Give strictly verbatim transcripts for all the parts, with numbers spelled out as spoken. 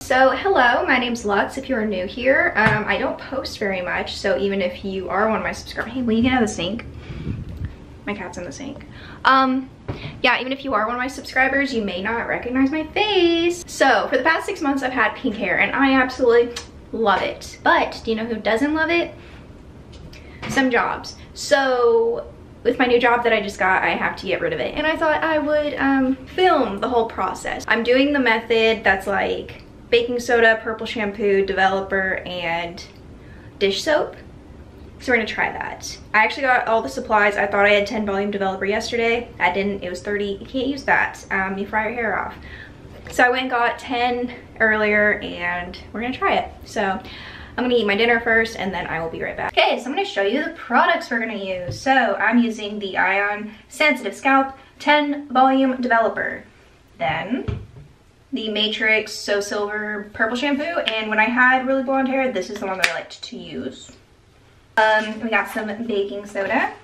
So hello, my name's Lux. If you're new here, um, I don't post very much, so even if you are one of my subscribers, hey, will you get out of the sink? My cat's in the sink. Um, yeah, even if you are one of my subscribers, you may not recognize my face. So for the past six months, I've had pink hair and I absolutely love it. But do you know who doesn't love it? Some jobs. So with my new job that I just got, I have to get rid of it. And I thought I would um, film the whole process. I'm doing the method that's like baking soda, purple shampoo, developer, and dish soap. So we're gonna try that. I actually got all the supplies. I thought I had ten volume developer yesterday. I didn't, it was thirty. You can't use that. Um, you fry your hair off. So I went and got ten earlier and we're gonna try it. So I'm gonna eat my dinner first and then I will be right back. Okay, so I'm gonna show you the products we're gonna use. So I'm using the Ion Sensitive Scalp ten volume developer. Then the Matrix So Silver Purple Shampoo. And when I had really blonde hair, this is the one that I liked to use. Um, we got some baking soda.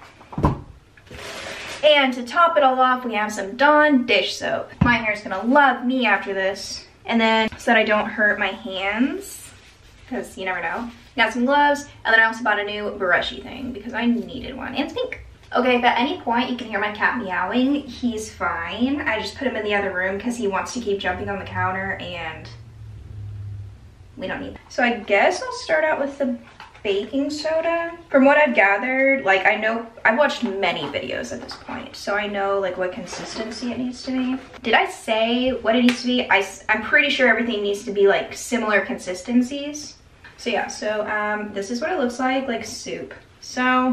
And to top it all off, we have some Dawn dish soap. My hair's gonna love me after this. And then, so that I don't hurt my hands, because you never know. Got some gloves, and then I also bought a new brushy thing because I needed one. And it's pink. Okay, if at any point you can hear my cat meowing, he's fine. I just put him in the other room because he wants to keep jumping on the counter and we don't need that. So I guess I'll start out with the baking soda. From what I've gathered, like I know, I've watched many videos at this point, so I know like what consistency it needs to be. Did I say what it needs to be? I, I'm pretty sure everything needs to be like similar consistencies. So yeah, so um, this is what it looks like, like soup. So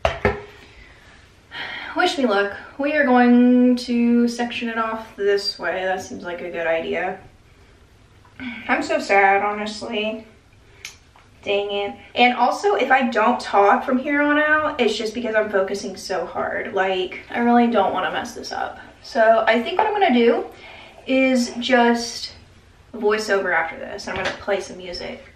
wish me luck. We are going to section it off this way. That seems like a good idea. I'm so sad, honestly. Dang it. And also, if I don't talk from here on out, it's just because I'm focusing so hard. Like, I really don't want to mess this up. So I think what I'm gonna do is just voice over after this. I'm gonna play some music.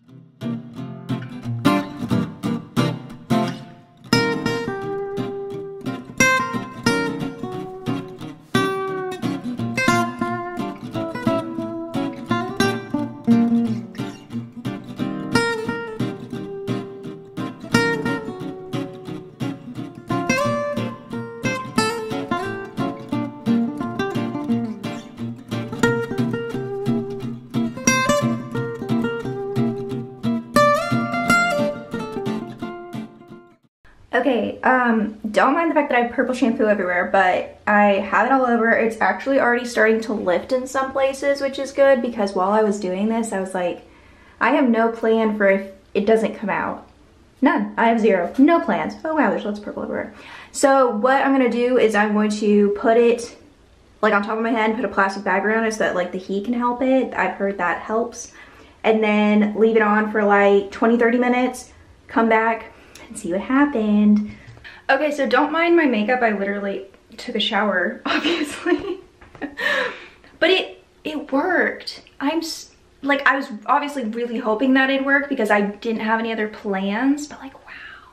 Okay, um, don't mind the fact that I have purple shampoo everywhere, but I have it all over. It's actually already starting to lift in some places, which is good because while I was doing this, I was like, I have no plan for if it doesn't come out. None. I have zero. No plans. Oh wow, there's lots of purple everywhere. So what I'm gonna do is I'm going to put it like on top of my head, put a plastic bag around it so that like the heat can help it. I've heard that helps. And then leave it on for like twenty, thirty minutes, come back, and see what happened. Okay, so don't mind my makeup. I literally took a shower, obviously. But it it worked. I'm like, I was obviously really hoping that it'd work because I didn't have any other plans, but like, wow.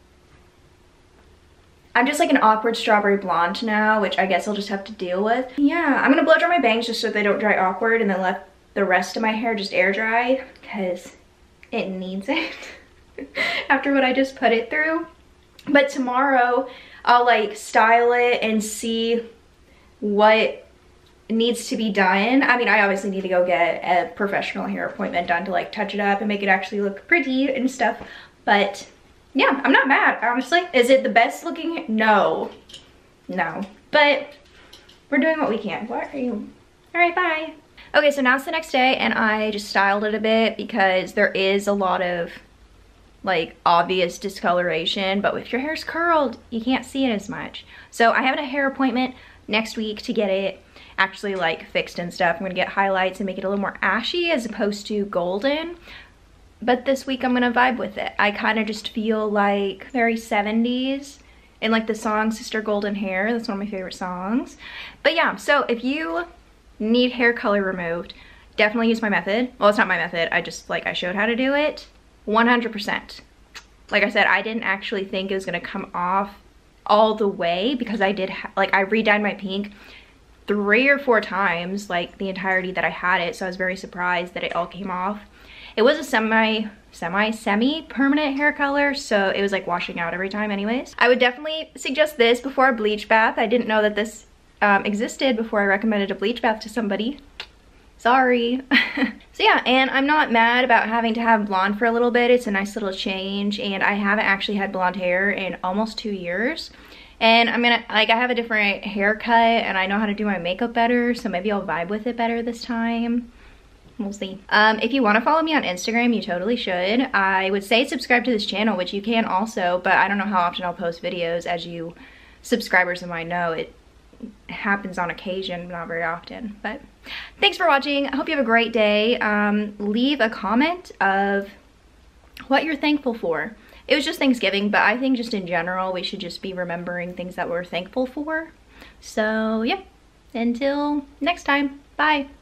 I'm just like an awkward strawberry blonde now, which I guess I'll just have to deal with. Yeah, I'm gonna blow dry my bangs just so they don't dry awkward and then let the rest of my hair just air dry because it needs it. After what I just put it through. But tomorrow I'll like style it and see what needs to be done. I mean, I obviously need to go get a professional hair appointment done to like touch it up and make it actually look pretty and stuff. But yeah, I'm not mad, honestly. Is it the best looking? No, no, but we're doing what we can. What are you? All right, bye. Okay, so now it's the next day and I just styled it a bit because there is a lot of like obvious discoloration, but if your hair's curled, you can't see it as much. So I have a hair appointment next week to get it actually like fixed and stuff. I'm gonna get highlights and make it a little more ashy as opposed to golden. But this week I'm gonna vibe with it. I kind of just feel like very seventies in like the song Sister Golden Hair. That's one of my favorite songs. But yeah, so if you need hair color removed, definitely use my method. Well, it's not my method. I just like, I showed how to do it. one hundred percent. Like I said, I didn't actually think it was gonna come off all the way because I did, like I re-dyed my pink three or four times, like the entirety that I had it, so I was very surprised that it all came off. It was a semi, semi, semi-permanent hair color, so it was like washing out every time anyways. I would definitely suggest this before a bleach bath. I didn't know that this um, existed before I recommended a bleach bath to somebody. Sorry. So yeah, and I'm not mad about having to have blonde for a little bit. It's a nice little change, and I haven't actually had blonde hair in almost two years. And I'm gonna, like, I have a different haircut and I know how to do my makeup better, so maybe I'll vibe with it better this time. We'll see. Um, if you want to follow me on Instagram, you totally should. I would say subscribe to this channel, which you can also, but I don't know how often I'll post videos. As you subscribers of mine know, it happens on occasion, not very often. But thanks for watching. I hope you have a great day. Um, leave a comment of what you're thankful for. It was just Thanksgiving, but I think just in general, we should just be remembering things that we're thankful for. So yeah, until next time, bye.